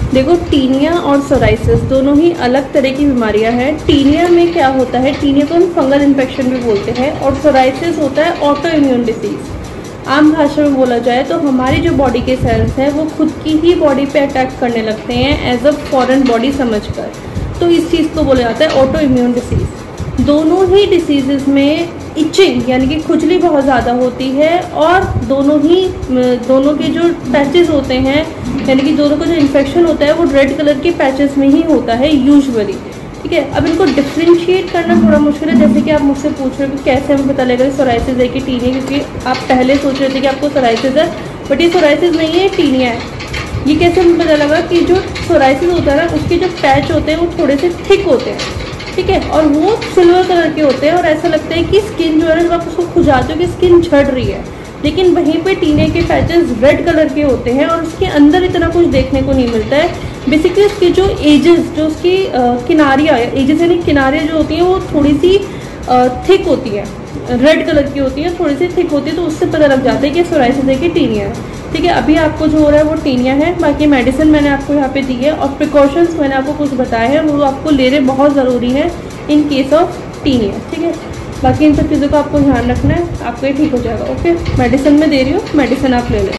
देखो, टीनिया और सोराइसिस दोनों ही अलग तरह की बीमारियां हैं। टीनिया में क्या होता है, टीनिया को हम फंगल इन्फेक्शन भी बोलते हैं, और सोराइसिस होता है ऑटो इम्यून डिसीज। आम भाषा में बोला जाए तो हमारी जो बॉडी के सेल्स हैं वो खुद की ही बॉडी पे अटैक करने लगते हैं एज अ फॉरेन बॉडी समझकर, तो इस चीज़ को बोला जाता है ऑटो इम्यून डिसीज। दोनों ही डिसीजेस में इचिंग यानी कि खुजली बहुत ज़्यादा होती है, और दोनों के जो पैचेस होते हैं यानी कि दोनों का जो इन्फेक्शन होता है वो रेड कलर के पैचेस में ही होता है यूजुअली। ठीक है, अब इनको डिफ्रेंशिएट करना थोड़ा मुश्किल है। जैसे कि आप मुझसे पूछ रहे हो कि कैसे हमें पता लगेगा कि सोराइसिस है कि टीनिया, क्योंकि आप पहले सोच रहे थे कि आपको सोराइसिस है, बट ये सोराइसिस नहीं है, टीनिया है। ये कैसे हमें पता लगा कि जो सोराइसिस होता है ना, उसके जो पैच होते हैं वो थोड़े से थिक होते हैं, ठीक है, और वो सिल्वर कलर के होते हैं, और ऐसा लगता है कि स्किन जो है ना, जब आप उसको खुजाते हो कि स्किन झड़ रही है, लेकिन वहीं पे टीने के पैचेस रेड कलर के होते हैं और उसके अंदर इतना कुछ देखने को नहीं मिलता है। बेसिकली उसकी जो एजेस, जो उसकी किनारियाँ, एजेस यानी किनारियाँ जो होती हैं वो थोड़ी सी थिक होती है, रेड कलर की होती है, थोड़ी सी थिक होती है, तो उससे पता लग जाता है कि सोराइसिस है कि टीनिया है। ठीक है, अभी आपको जो हो रहा है वो टीनिया है। बाकी मेडिसिन मैंने आपको यहाँ पे दी है, और प्रिकॉशंस मैंने आपको कुछ बताए हैं, वो आपको लेने बहुत ज़रूरी है इन केस ऑफ टीनिया। ठीक है, बाकी इन सब चीज़ों का आपको ध्यान रखना है, आपको ये ठीक हो जाएगा। ओके, मेडिसिन मैं दे रही हूँ, मेडिसिन आप ले लें।